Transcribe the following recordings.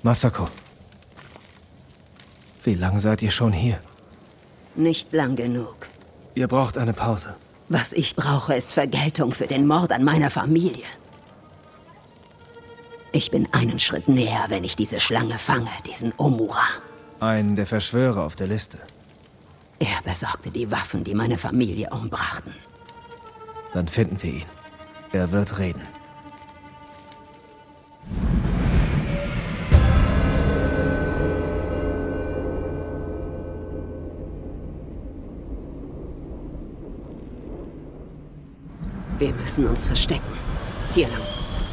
Masako. Wie lange seid ihr schon hier? Nicht lang genug. Ihr braucht eine Pause. Was ich brauche, ist Vergeltung für den Mord an meiner Familie. Ich bin einen Schritt näher, wenn ich diese Schlange fange, diesen Omura. Einen der Verschwörer auf der Liste. Er besorgte die Waffen, die meine Familie umbrachten. Dann finden wir ihn. Er wird reden. Wir müssen uns verstecken. Hier lang.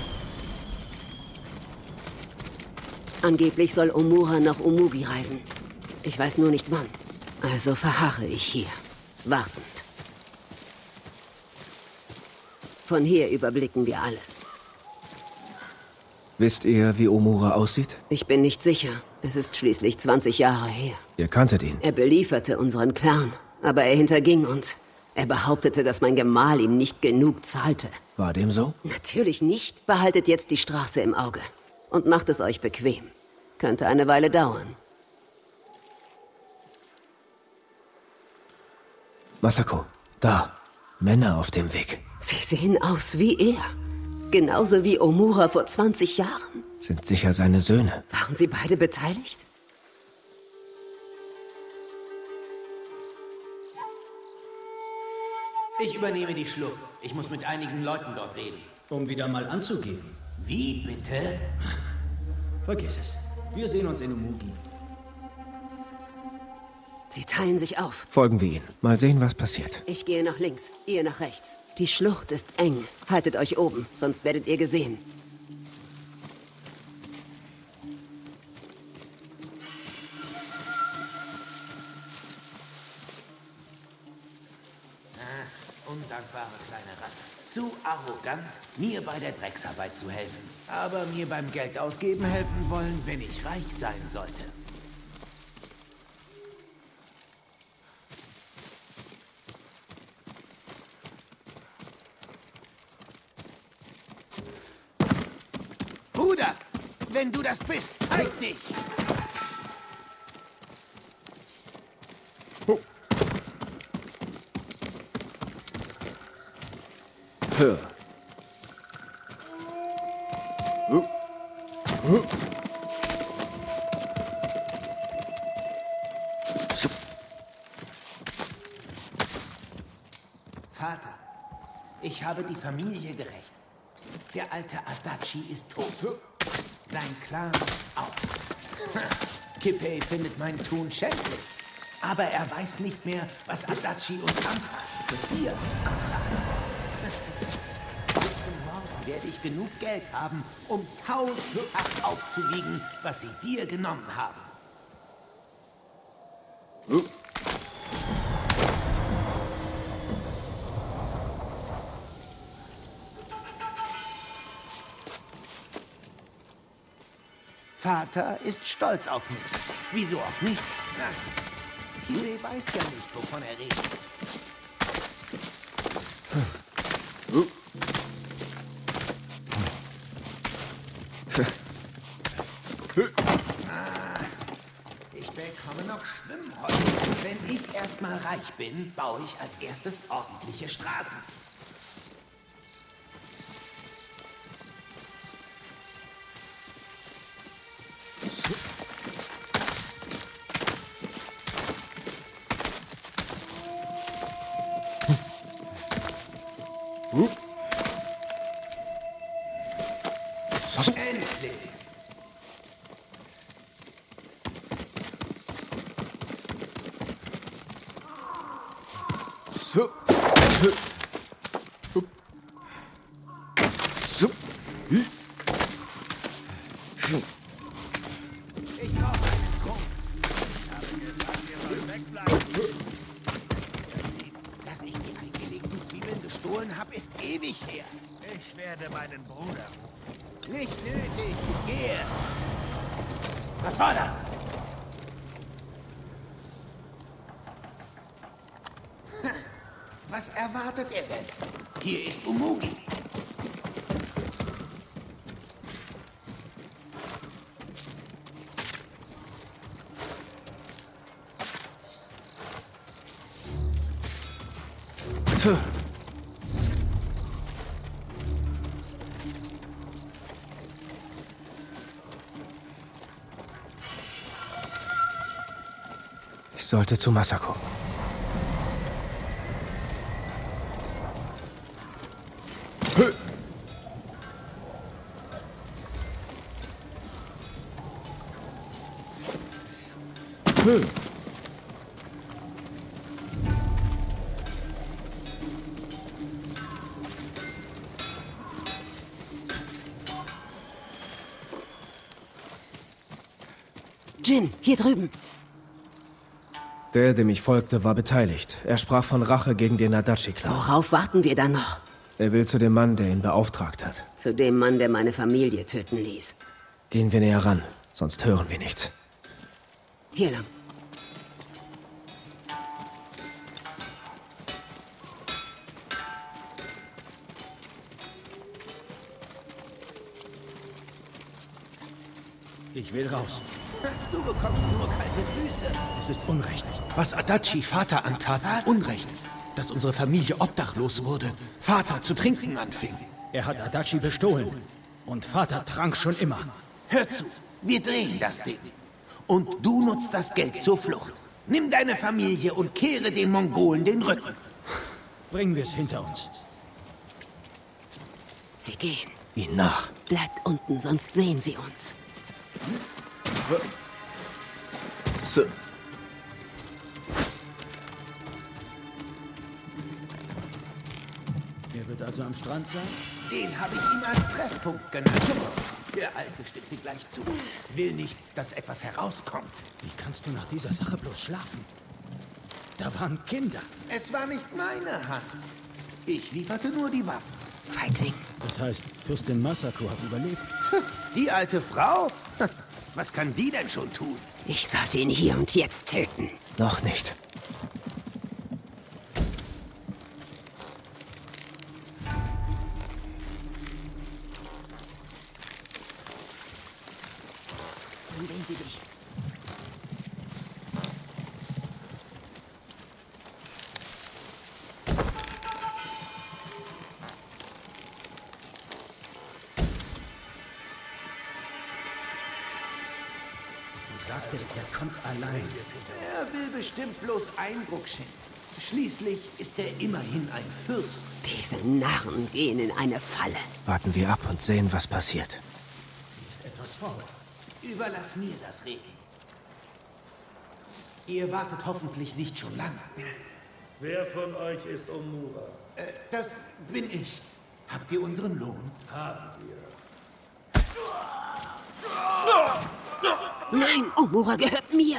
Angeblich soll Omura nach Umugi reisen. Ich weiß nur nicht wann. Also verharre ich hier, wartend. Von hier überblicken wir alles. Wisst ihr, wie Omura aussieht? Ich bin nicht sicher. Es ist schließlich 20 Jahre her. Ihr kanntet ihn. Er belieferte unseren Clan, aber er hinterging uns. Er behauptete, dass mein Gemahl ihm nicht genug zahlte. War dem so? Natürlich nicht. Behaltet jetzt die Straße im Auge. Und macht es euch bequem. Könnte eine Weile dauern. Masako, da. Männer auf dem Weg. Sie sehen aus wie er. Genauso wie Omura vor 20 Jahren. Sind sicher seine Söhne. Waren sie beide beteiligt? Ich übernehme die Schlucht. Ich muss mit einigen Leuten dort reden. Um wieder mal anzugeben. Wie bitte? Vergiss es. Wir sehen uns in Umugi. Sie teilen sich auf. Folgen wir ihnen. Mal sehen, was passiert. Ich gehe nach links, ihr nach rechts. Die Schlucht ist eng. Haltet euch oben, sonst werdet ihr gesehen. Undankbare kleine Ratte. Zu arrogant, mir bei der Drecksarbeit zu helfen. Aber mir beim Geld ausgeben helfen wollen, wenn ich reich sein sollte. Bruder, wenn du das bist, zeig dich! Hör. Vater, ich habe die Familie gerecht. Der alte Adachi ist tot. Sein Clan auch. Kippei findet mein Tun schändlich. Aber er weiß nicht mehr, was Adachi und Ampa für dir werde ich genug Geld haben, um 1000-fach aufzuwiegen, was sie dir genommen haben. Vater ist stolz auf mich. Wieso auch nicht? Kippei weiß ja nicht, wovon er redet. Ich bekomme noch Schwimmholz. Wenn ich erstmal reich bin, baue ich als erstes ordentliche Straßen. Endlich! Ich brauche einen Trunk. Dass ich die eingelegten Zwiebeln gestohlen habe, ist ewig her. Ich werde meinen Bruder rufen. Nicht nötig. Gehe. Was war das? Was erwartet er denn? Hier ist Umugi. Ich sollte zu Masako. Jin, hier drüben. Der, dem ich folgte, war beteiligt. Er sprach von Rache gegen den Adachi-Clan. Worauf warten wir dann noch? Er will zu dem Mann, der ihn beauftragt hat. Zu dem Mann, der meine Familie töten ließ. Gehen wir näher ran, sonst hören wir nichts. Hier lang. Ich will raus. Du bekommst nur kalte Füße. Es ist Unrecht. Was Adachi Vater antat, Unrecht. Dass unsere Familie obdachlos wurde, Vater zu trinken anfing. Er hat Adachi bestohlen. Und Vater trank schon immer. Hör zu, wir drehen das Ding. Und du nutzt das Geld zur Flucht. Nimm deine Familie und kehre den Mongolen den Rücken. Bringen wir es hinter uns. Sie gehen. Ihn nach. Bleibt unten, sonst sehen sie uns. Er wird also am Strand sein? Den habe ich ihm als Treffpunkt genannt. Der Alte stimmte gleich zu. Will nicht, dass etwas herauskommt. Wie kannst du nach dieser Sache bloß schlafen? Da waren Kinder. Es war nicht meine Hand. Ich lieferte nur die Waffen. Feigling. Das heißt, Fürstin Masako hat überlebt. Die alte Frau? Was kann die denn schon tun? Ich sollte ihn hier und jetzt töten. Noch nicht. Dann sehen sie dich. Du sagtest, er kommt allein. Er will bestimmt bloß Eindruck schinden. Schließlich ist er immerhin ein Fürst. Diese Narren gehen in eine Falle. Warten wir ab und sehen, was passiert. Ist etwas faul. Überlass mir das Reden. Ihr wartet hoffentlich nicht schon lange. Wer von euch ist Omura? Das bin ich. Habt ihr unseren Lohn? Haben wir. Nein, Omura gehört mir.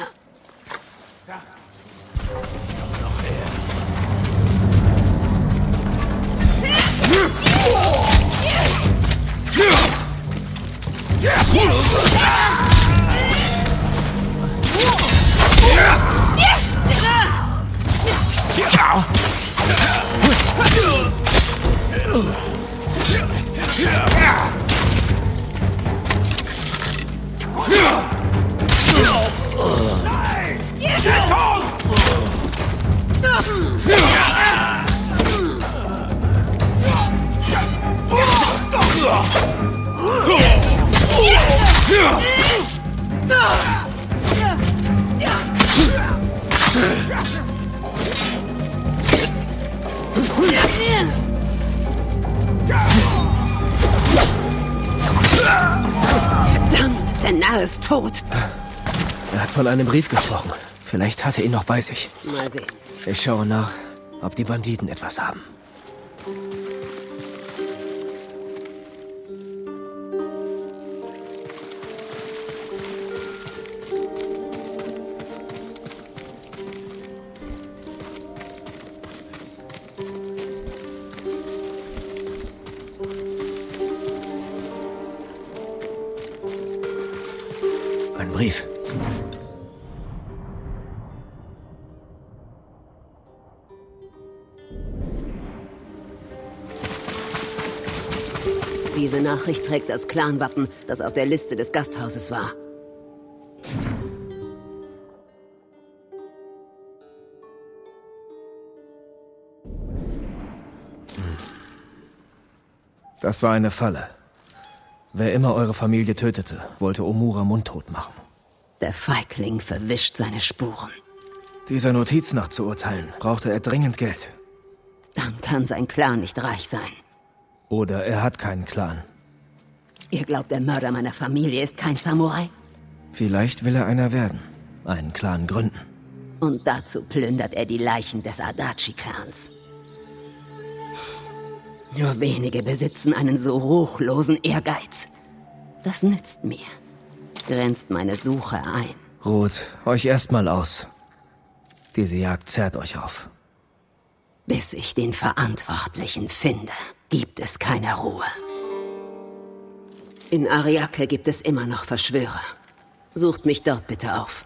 Verdammt, der Narr ist tot. Er hat von einem Brief gesprochen. Vielleicht hat er ihn noch bei sich. Mal sehen. Ich schaue nach, ob die Banditen etwas haben. Ein Brief. Diese Nachricht trägt das Clanwappen, das auf der Liste des Gasthauses war. Das war eine Falle. Wer immer eure Familie tötete, wollte Omura mundtot machen. Der Feigling verwischt seine Spuren. Dieser Notiz nach zu urteilen, brauchte er dringend Geld. Dann kann sein Clan nicht reich sein. Oder er hat keinen Clan. Ihr glaubt, der Mörder meiner Familie ist kein Samurai? Vielleicht will er einer werden. Einen Clan gründen. Und dazu plündert er die Leichen des Adachi-Clans. Nur wenige besitzen einen so ruchlosen Ehrgeiz. Das nützt mir. Grenzt meine Suche ein. Ruht euch erstmal aus. Diese Jagd zerrt euch auf. Bis ich den Verantwortlichen finde, gibt es keine Ruhe. In Ariake gibt es immer noch Verschwörer. Sucht mich dort bitte auf.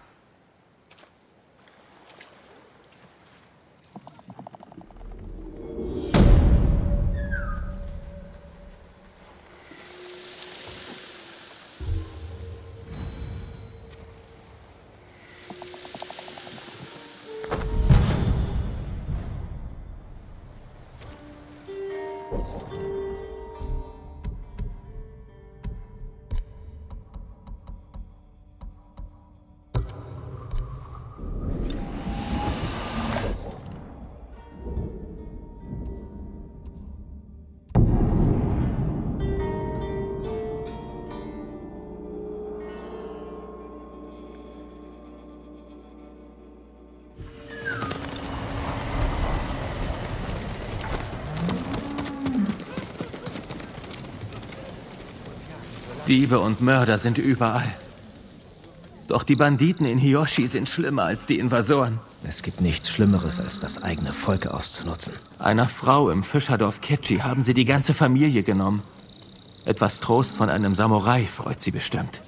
Diebe und Mörder sind überall. Doch die Banditen in Hiyoshi sind schlimmer als die Invasoren. Es gibt nichts Schlimmeres, als das eigene Volk auszunutzen. Einer Frau im Fischerdorf Kechi haben sie die ganze Familie genommen. Etwas Trost von einem Samurai freut sie bestimmt.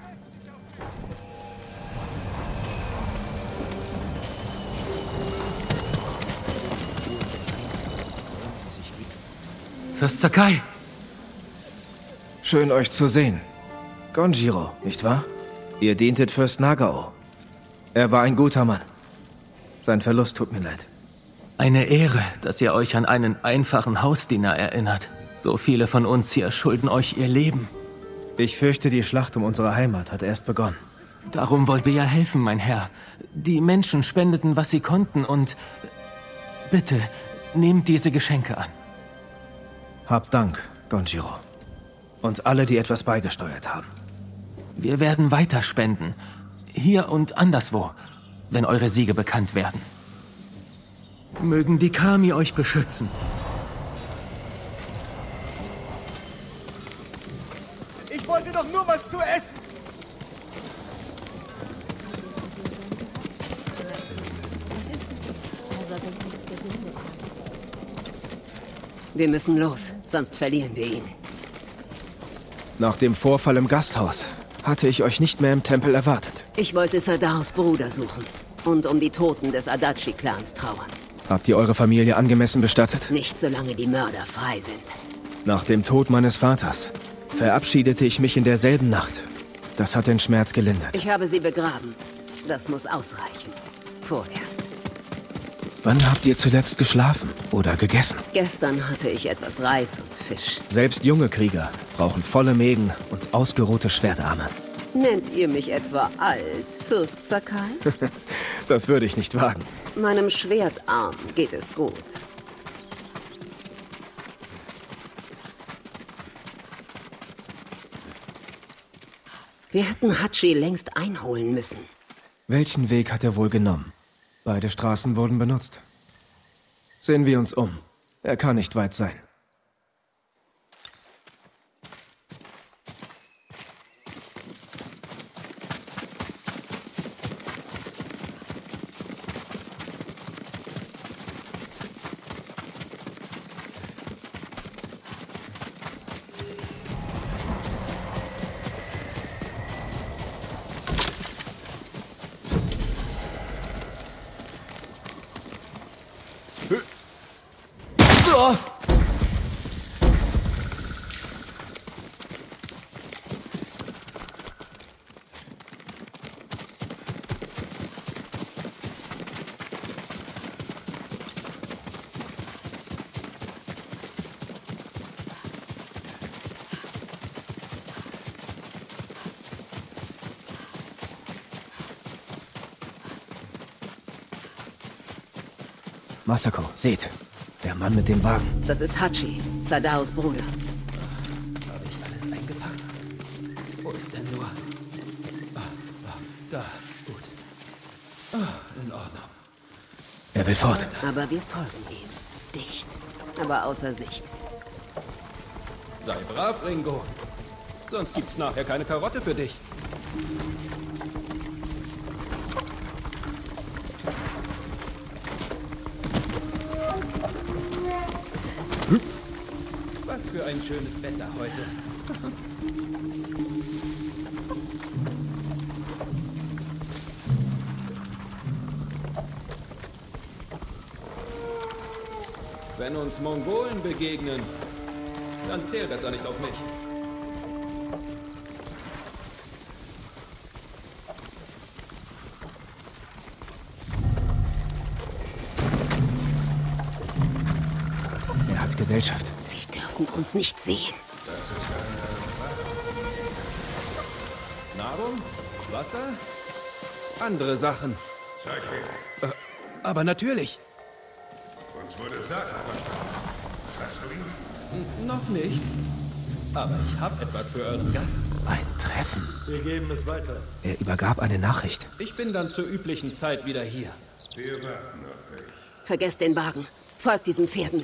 Fürst Sakai! Schön, euch zu sehen. Gonjiro, nicht wahr? Ihr dientet Fürst Nagao. Er war ein guter Mann. Sein Verlust tut mir leid. Eine Ehre, dass ihr euch an einen einfachen Hausdiener erinnert. So viele von uns hier schulden euch ihr Leben. Ich fürchte, die Schlacht um unsere Heimat hat erst begonnen. Darum wollt ihr ja helfen, mein Herr. Die Menschen spendeten, was sie konnten und... Bitte, nehmt diese Geschenke an. Habt Dank, Gonjiro. Und alle, die etwas beigesteuert haben. Wir werden weiter spenden. Hier und anderswo, wenn eure Siege bekannt werden. Mögen die Kami euch beschützen. Ich wollte doch nur was zu essen. Wir müssen los, sonst verlieren wir ihn. Nach dem Vorfall im Gasthaus hatte ich euch nicht mehr im Tempel erwartet. Ich wollte Sadaos Bruder suchen und um die Toten des Adachi-Clans trauern. Habt ihr eure Familie angemessen bestattet? Nicht solange die Mörder frei sind. Nach dem Tod meines Vaters verabschiedete ich mich in derselben Nacht. Das hat den Schmerz gelindert. Ich habe sie begraben. Das muss ausreichen. Vorerst. Wann habt ihr zuletzt geschlafen oder gegessen? Gestern hatte ich etwas Reis und Fisch. Selbst junge Krieger brauchen volle Mägen und ausgeruhte Schwertarme. Nennt ihr mich etwa alt, Fürst Sakai? Das würde ich nicht wagen. Meinem Schwertarm geht es gut. Wir hätten Hachi längst einholen müssen. Welchen Weg hat er wohl genommen? Beide Straßen wurden benutzt. Sehen wir uns um. Er kann nicht weit sein. Masako, seht. Der Mann mit dem Wagen. Das ist Hachi, Sadaos Bruder. Habe ich alles eingepackt? Wo ist denn nur? Da, gut. In Ordnung. Er will fort. Aber wir folgen ihm. Dicht, aber außer Sicht. Sei brav, Ringo. Sonst gibt's nachher keine Karotte für dich. Was für ein schönes Wetter heute. Wenn uns Mongolen begegnen, dann zählt das ja nicht auf mich. Er hat Gesellschaft. Sie dürfen uns nicht sehen. Nahrung? Wasser? Andere Sachen. Zeig her. Aber natürlich. Uns wurde Saka verstanden. Hast du ihn? Noch nicht. Aber ich habe etwas für euren Gast. Ein Treffen. Wir geben es weiter. Er übergab eine Nachricht. Ich bin dann zur üblichen Zeit wieder hier. Wir warten auf dich. Vergesst den Wagen. Folgt diesen Pferden.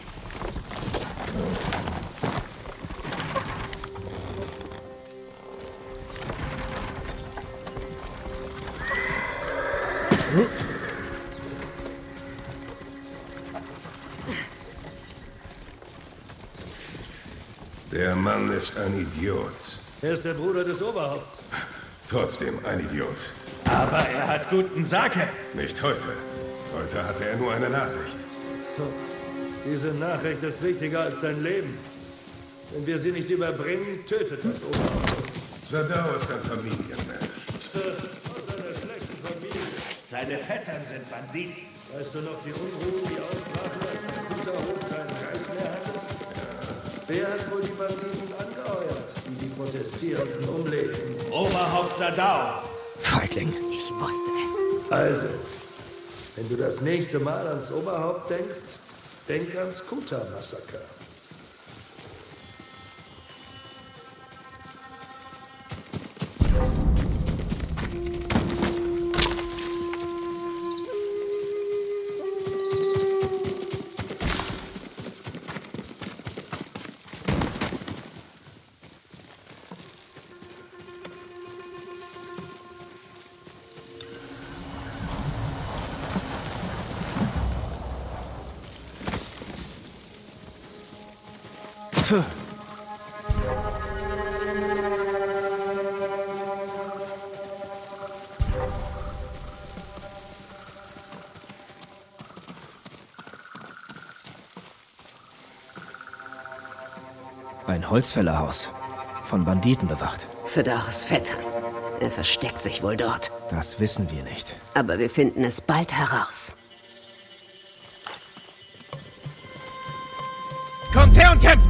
Der Mann ist ein Idiot. Er ist der Bruder des Oberhaupts. Trotzdem ein Idiot. Aber er hat guten Sake. Nicht heute. Heute hatte er nur eine Nachricht. Diese Nachricht ist wichtiger als dein Leben. Wenn wir sie nicht überbringen, tötet das Oberhaupt uns. Sadao ist ein Familienmensch. Aus einer schlechten Familie. Seine Vettern sind Banditen. Weißt du noch die Unruhen, die ausbrachen, als der Kutterhof keinen Geist mehr hatte? Wer hat wohl die Banditen angeheuert, die Protestierenden umlegten? Oberhaupt Sadao. Feigling. Ich wusste es. Also, wenn du das nächste Mal ans Oberhaupt denkst, denk ans Kuta-Massaker. Ein Holzfällerhaus. Von Banditen bewacht. Sadaos Vettern. Er versteckt sich wohl dort. Das wissen wir nicht. Aber wir finden es bald heraus. Kommt her und kämpft!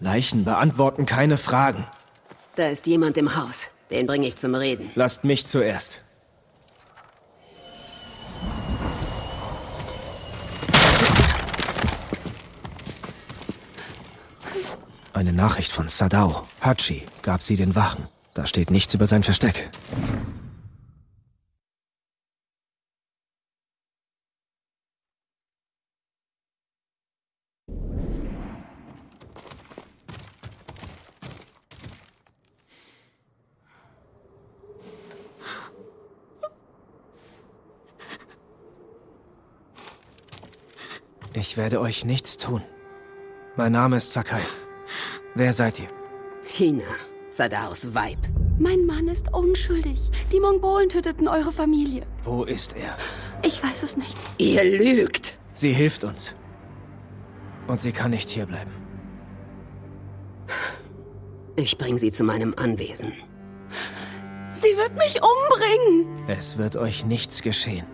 Leichen beantworten keine Fragen. Da ist jemand im Haus. Den bringe ich zum Reden. Lasst mich zuerst. Eine Nachricht von Sadao. Hachi gab sie den Wachen. Da steht nichts über sein Versteck. Ich werde euch nichts tun. Mein Name ist Sakai. Wer seid ihr? Hina, Sadaos Weib. Mein Mann ist unschuldig. Die Mongolen töteten eure Familie. Wo ist er? Ich weiß es nicht. Ihr lügt! Sie hilft uns. Und sie kann nicht hierbleiben. Ich bringe sie zu meinem Anwesen. Sie wird mich umbringen! Es wird euch nichts geschehen.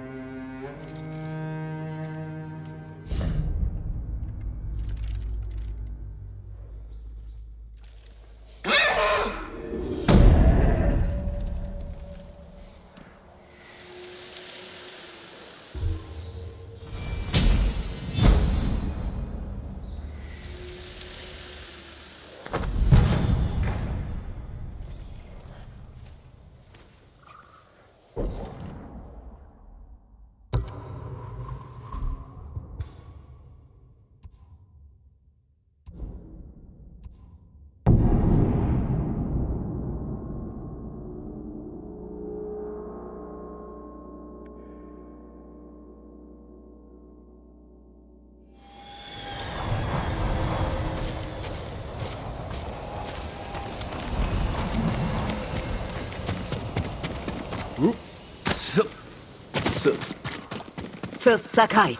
Fürst Sakai.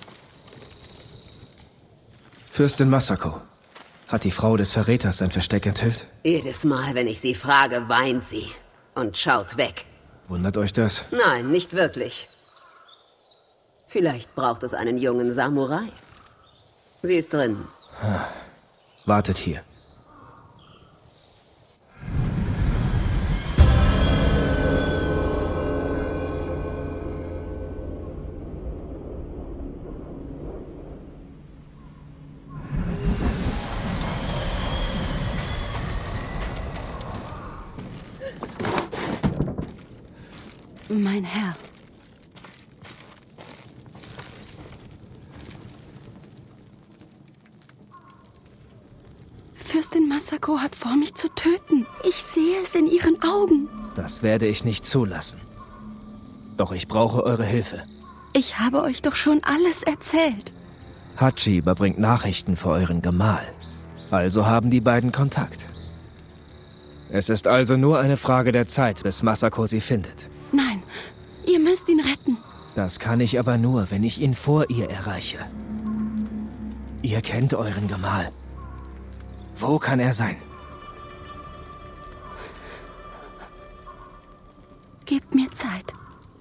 Fürstin Masako. Hat die Frau des Verräters sein Versteck enthüllt? Jedes Mal, wenn ich sie frage, weint sie und schaut weg. Wundert euch das? Nein, nicht wirklich. Vielleicht braucht es einen jungen Samurai. Sie ist drin. Wartet hier. Mein Herr. Fürstin Masako hat vor, mich zu töten. Ich sehe es in ihren Augen. Das werde ich nicht zulassen. Doch ich brauche eure Hilfe. Ich habe euch doch schon alles erzählt. Hachi überbringt Nachrichten für euren Gemahl. Also haben die beiden Kontakt. Es ist also nur eine Frage der Zeit, bis Masako sie findet. Nein, ihr müsst ihn retten. Das kann ich aber nur, wenn ich ihn vor ihr erreiche. Ihr kennt euren Gemahl. Wo kann er sein? Gebt mir Zeit.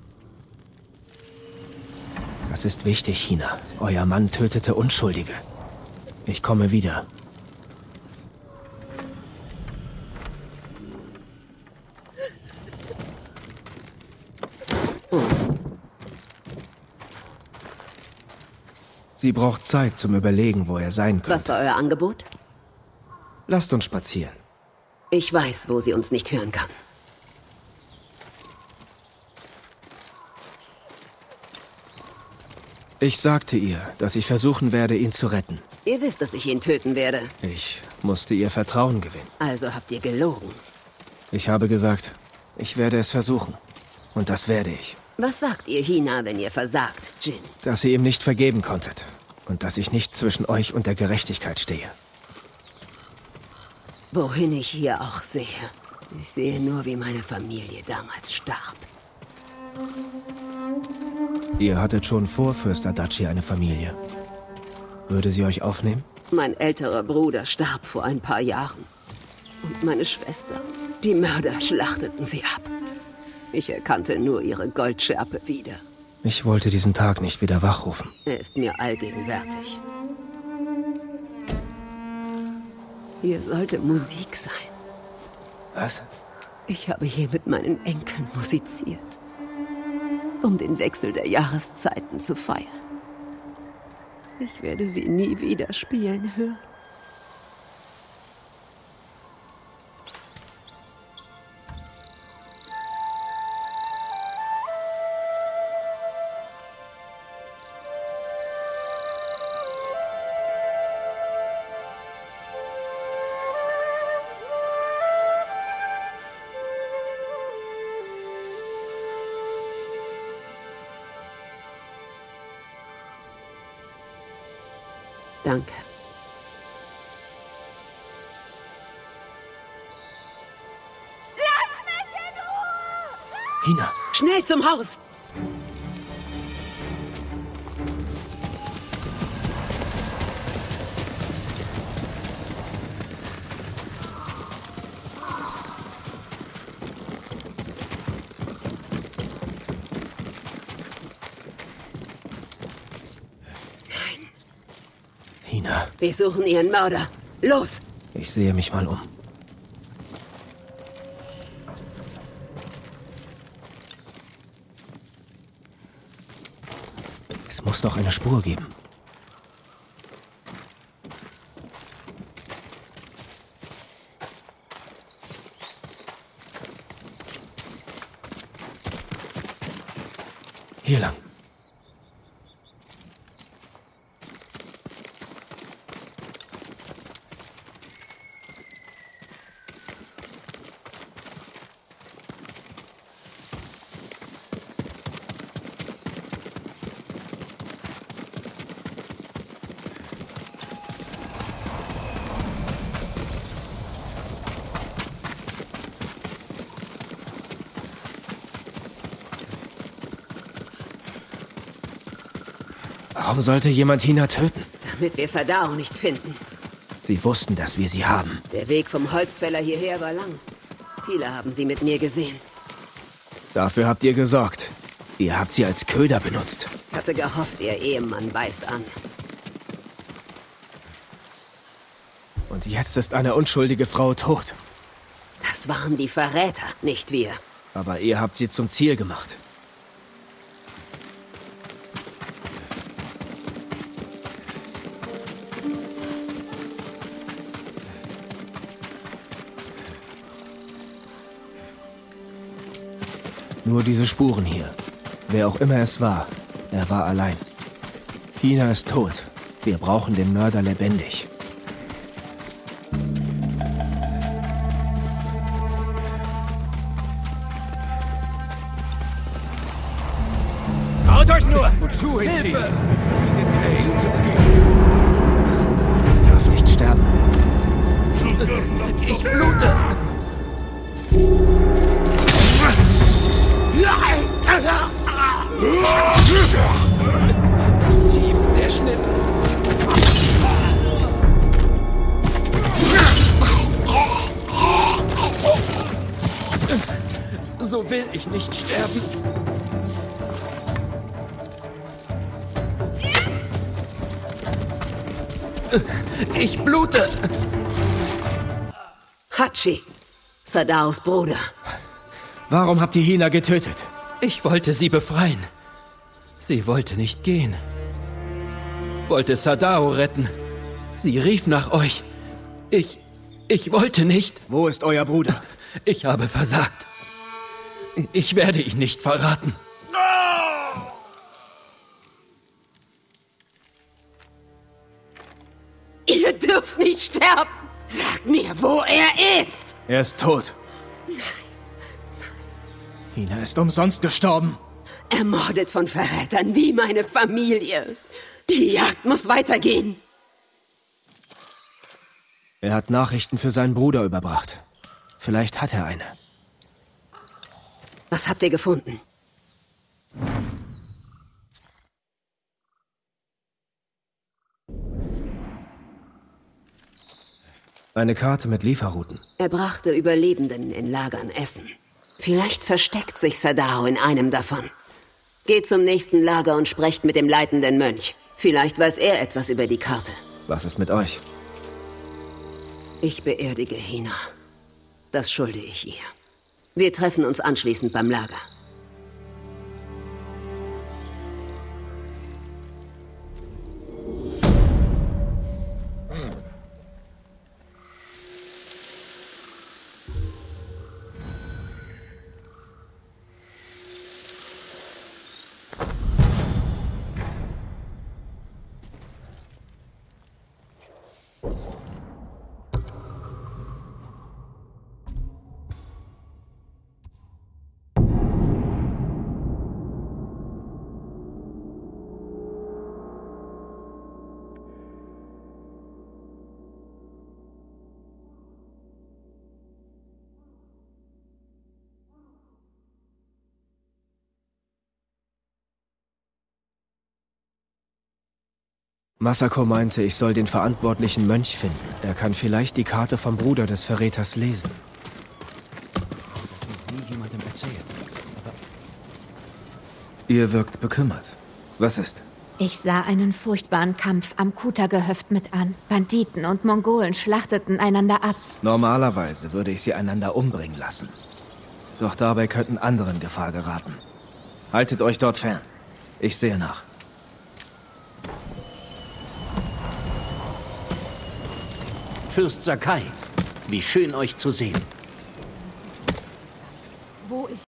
Das ist wichtig, Hina. Euer Mann tötete Unschuldige. Ich komme wieder. Sie braucht Zeit zum Überlegen, wo er sein könnte. Was war euer Angebot? Lasst uns spazieren. Ich weiß, wo sie uns nicht hören kann. Ich sagte ihr, dass ich versuchen werde, ihn zu retten. Ihr wisst, dass ich ihn töten werde. Ich musste ihr Vertrauen gewinnen. Also habt ihr gelogen. Ich habe gesagt, ich werde es versuchen. Und das werde ich. Was sagt ihr Hina, wenn ihr versagt, Jin? Dass ihr ihm nicht vergeben konntet. Und dass ich nicht zwischen euch und der Gerechtigkeit stehe. Wohin ich hier auch sehe. Ich sehe nur, wie meine Familie damals starb. Ihr hattet schon vor Fürst Adachi eine Familie. Würde sie euch aufnehmen? Mein älterer Bruder starb vor ein paar Jahren. Und meine Schwester. Die Mörder schlachteten sie ab. Ich erkannte nur ihre Goldschärpe wieder. Ich wollte diesen Tag nicht wieder wachrufen. Er ist mir allgegenwärtig. Hier sollte Musik sein. Was? Ich habe hier mit meinen Enkeln musiziert, um den Wechsel der Jahreszeiten zu feiern. Ich werde sie nie wieder spielen hören. Danke. Lass mich in Ruhe! Hina! Schnell zum Haus! Hina, Wir suchen ihren Mörder. Los! ich sehe mich mal um. Es muss doch eine Spur geben. Hier lang. Warum sollte jemand Hina töten? Damit wir Sadao nicht finden. Sie wussten, dass wir sie haben. Der Weg vom Holzfäller hierher war lang. Viele haben sie mit mir gesehen. Dafür habt ihr gesorgt. Ihr habt sie als Köder benutzt. Ich hatte gehofft, ihr Ehemann beißt an. Und jetzt ist eine unschuldige Frau tot. Das waren die Verräter, nicht wir. Aber ihr habt sie zum Ziel gemacht. Nur diese Spuren hier. Wer auch immer es war, er war allein. Hina ist tot. Wir brauchen den Mörder lebendig. Haut euch nur! Wozu, Hilfe! Ihr dürft nicht sterben. Ich blute! Zu tief, der Schnitt. So will ich nicht sterben. Ich blute. Hachi, Sadaos Bruder. Warum habt ihr Hina getötet? Ich wollte sie befreien. Sie wollte nicht gehen. Wollte Sadao retten. Sie rief nach euch. Ich wollte nicht. Wo ist euer Bruder? Ich habe versagt. Ich werde ihn nicht verraten. Ihr dürft nicht sterben. Sagt mir, wo er ist. Er ist tot. Hina ist umsonst gestorben. Ermordet von Verrätern wie meine Familie. Die Jagd muss weitergehen. Er hat Nachrichten für seinen Bruder überbracht. Vielleicht hat er eine. Was habt ihr gefunden? Eine Karte mit Lieferrouten. Er brachte Überlebenden in Lagern Essen. Vielleicht versteckt sich Sadao in einem davon. Geht zum nächsten Lager und sprecht mit dem leitenden Mönch. Vielleicht weiß er etwas über die Karte. Was ist mit euch? Ich beerdige Hina. Das schulde ich ihr. Wir treffen uns anschließend beim Lager. Masako meinte, ich soll den verantwortlichen Mönch finden. Er kann vielleicht die Karte vom Bruder des Verräters lesen. Das noch nie jemandem erzählt. Aber Ihr wirkt bekümmert. Was ist? Ich sah einen furchtbaren Kampf am Kuta-Gehöft mit an. Banditen und Mongolen schlachteten einander ab. Normalerweise würde ich sie einander umbringen lassen. Doch dabei könnten andere in Gefahr geraten. Haltet euch dort fern. Ich sehe nach. Fürst Sakai, wie schön euch zu sehen. Wo ich